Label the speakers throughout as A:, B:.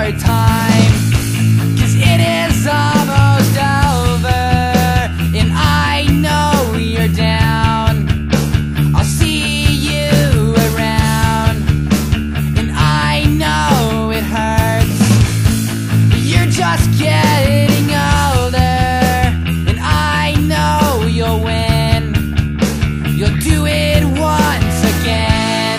A: your time, 'cause it is almost over, and I know you're down. I'll see you around, and I know it hurts, but you're just getting older, and I know you'll win. You'll do it once again.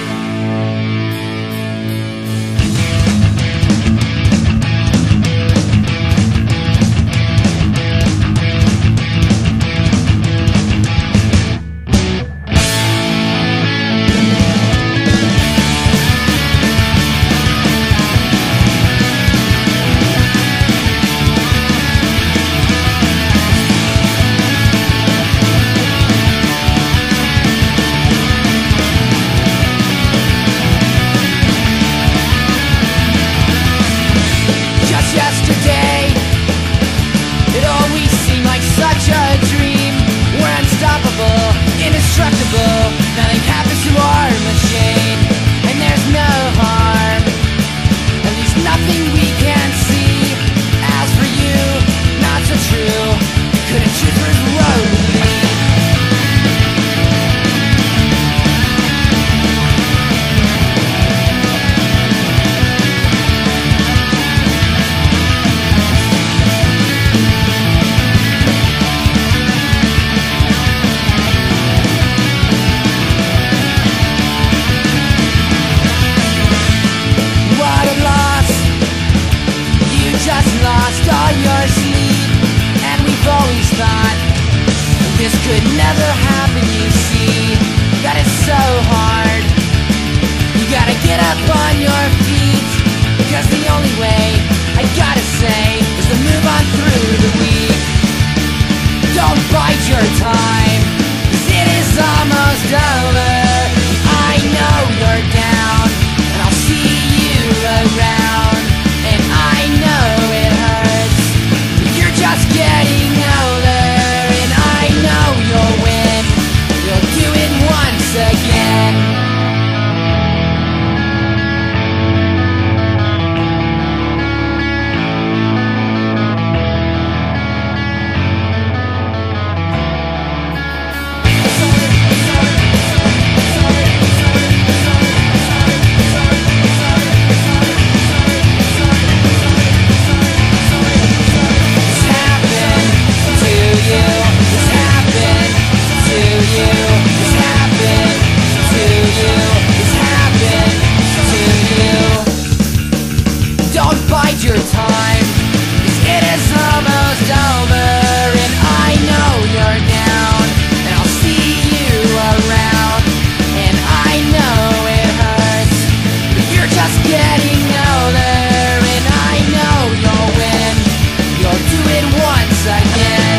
A: Yesterday, it always seemed like such a dream. We're unstoppable, indestructible. Nothing happens to our machine, and there's no harm, at least nothing we can see. As for you, not so true. You couldn't choose which road to lead. Lost all your sleep, and we've always thought this could never happen. You see, that is so hard. You gotta get up on your feet, because the only way, I gotta say, is to move on through the week. Don't bide your time, 'cause it is almost over. I know you're down, and I'll see you around, and I know it hurts, but you're just getting older, and I know you'll win. You'll do it once again. Your time, 'cause it is almost over, and I know you're down, and I'll see you around, and I know it hurts, but you're just getting older, and I know you'll win. You'll do it once again.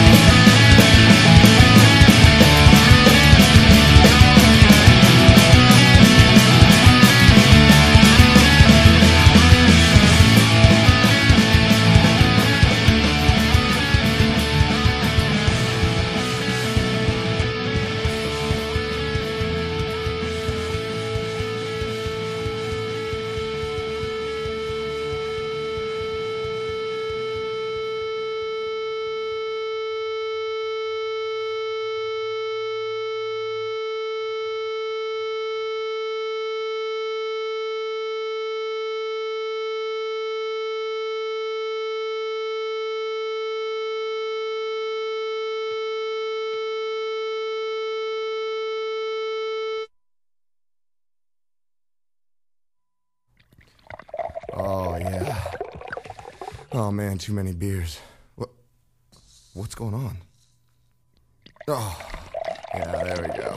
B: Oh, yeah. Oh, man, too many beers. What's going on? Oh, yeah, there we go.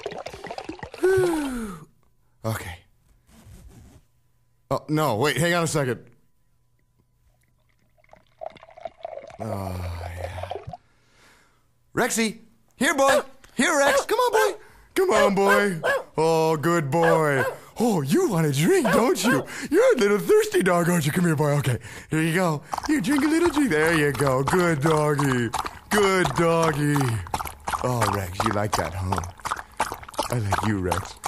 B: Whew. Okay. Oh, no, wait, hang on a second. Oh, yeah. Rexy, here, boy. Here, Rex. Come on, boy. Come on, boy. Oh, good boy. Oh, you want a drink, don't you? You're a little thirsty dog, aren't you? Come here, boy. Okay, here you go. Here, drink a little drink. There you go. Good doggy. Good doggy. Oh, Rex, you like that, huh? I like you, Rex.